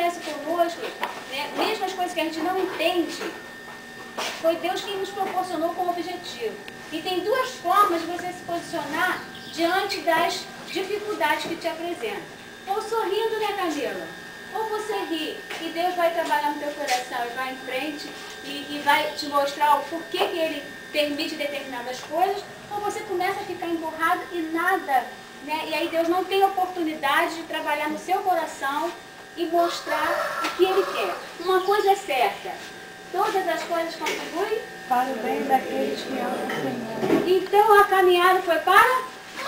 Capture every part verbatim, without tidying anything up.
acontece conosco, né, mesmo as coisas que a gente não entende, foi Deus quem nos proporcionou como objetivo. E tem duas formas de você se posicionar diante das dificuldades que te apresentam. Ou sorrindo, né, Camila? Ou você ri e Deus vai trabalhar no teu coração e vai em frente e, e vai te mostrar o porquê que Ele permite determinadas coisas, ou você começa a ficar empurrado e nada, né? E aí Deus não tem oportunidade de trabalhar no seu coração e mostrar o que Ele quer. Uma coisa é certa, todas as coisas contribuem para o bem daqueles que amam o Senhor. Então a caminhada foi para?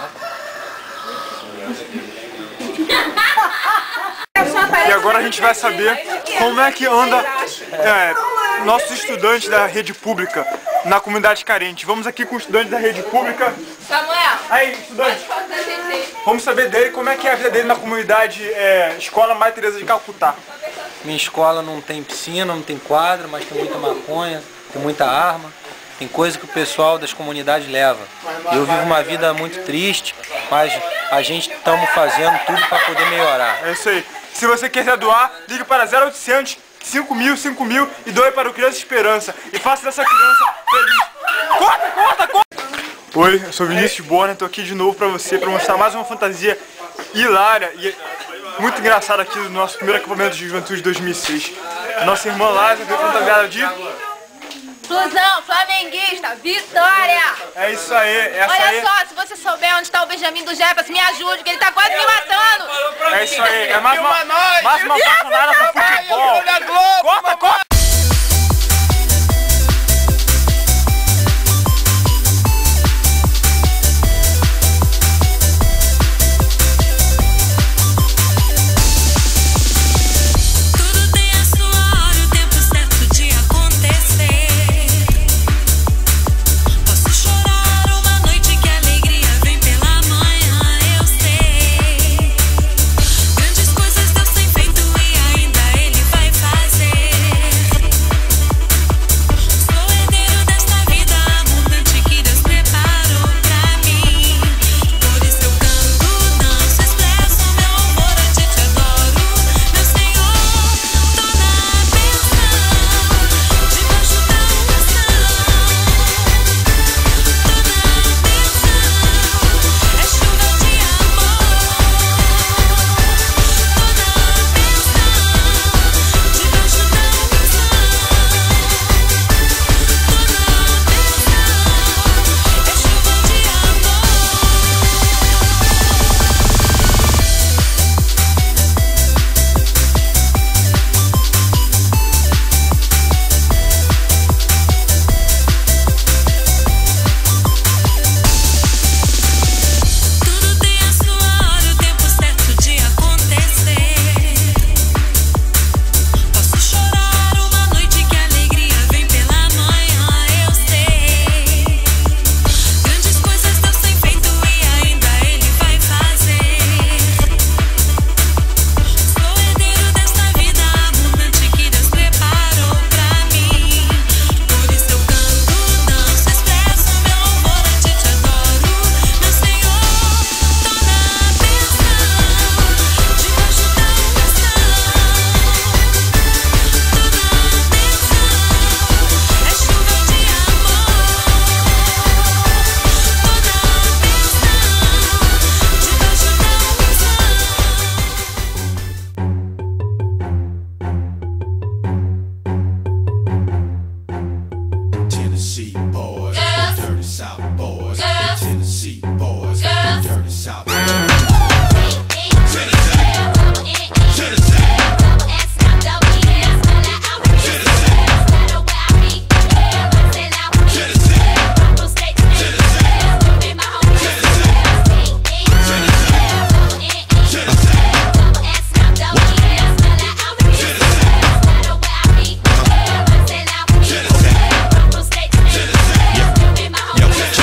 E agora a gente vai saber como é que anda é, nossos estudantes da rede pública na comunidade carente. Vamos aqui com o estudante da rede pública. Samuel! Aí, estudante! Vamos saber dele como é que é a vida dele na comunidade é, Escola Maria Teresa de Calcutá. Minha escola não tem piscina, não tem quadra, mas tem muita maconha, tem muita arma. Tem coisa que o pessoal das comunidades leva. Eu vivo uma vida muito triste, mas a gente estamos fazendo tudo para poder melhorar. É isso aí. Se você quiser doar, ligue para zero oitocentos, cinco mil, cinco mil e doe para o Criança Esperança. E faça dessa criança feliz. Corta, corta, corta! Oi, eu sou Vinícius Borner, estou aqui de novo para você, para mostrar mais uma fantasia hilária e muito engraçada aqui do nosso primeiro acampamento de juventude de dois mil e seis. Nossa irmã Lázara veio fantasiada de... Flusão, flamenguista, vitória! É isso aí, essa Olha aí... só, se você souber onde está o Benjamin do Jefferson, me ajude, que ele tá quase me matando! É isso aí, é mais uma, mais uma apaixonada por futebol! Corta, corta!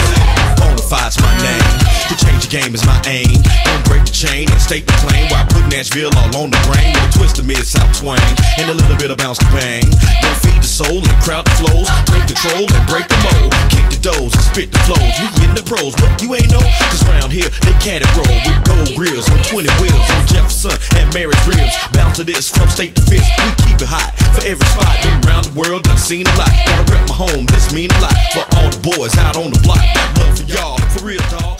Game is my aim. Don't break the chain and stake the claim while putting Nashville all on the brain, with a twist of mid-south twang and a little bit of bounce to bang. Don't feed the soul and crowd the flows, take control and break the mold, kick the doors and spit the flows. We in the pros, but you ain't know, cause round here they cat it roll with gold grills on twenty wheels on Jefferson and Mary's ribs. Bounce to this from state to fifth, we keep it hot for every spot. Been around the world, done seen a lot. Gotta rep my home, this mean a lot for all the boys out on the block. Got love for y'all, for real dawg.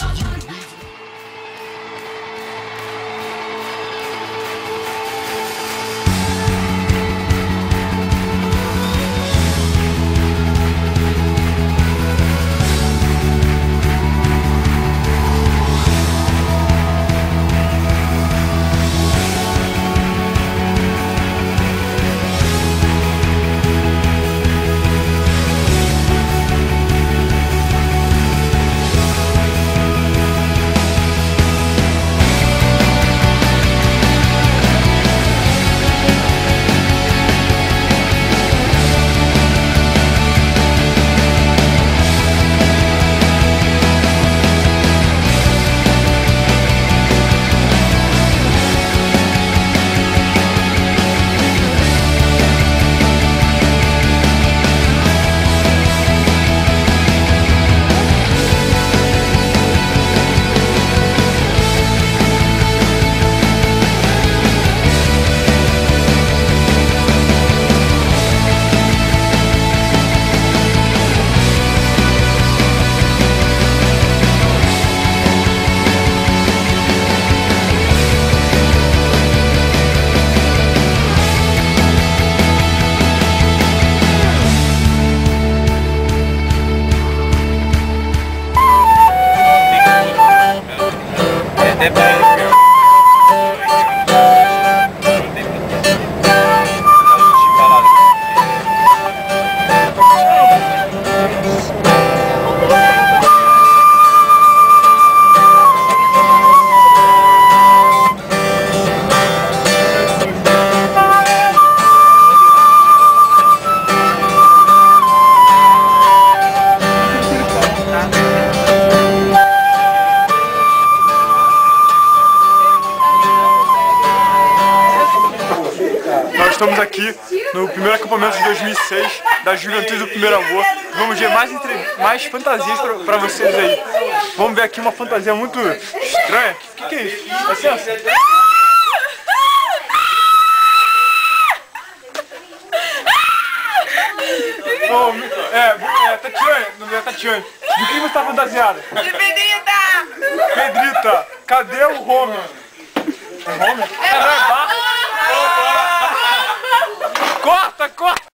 Estamos aqui no primeiro acampamento de dois mil e seis da Juventude do Primeiro Amor. Vamos ver mais, entre... mais fantasias para vocês aí. Vamos ver aqui uma fantasia muito estranha. O que, que é isso? Licença. Oh, é, é, Tatiane, não é Tatiane. De quem você está fantasiada? De Pedrita! Pedrita, cadê o Homer? O Homer? É, não é Bart? Corta, corta!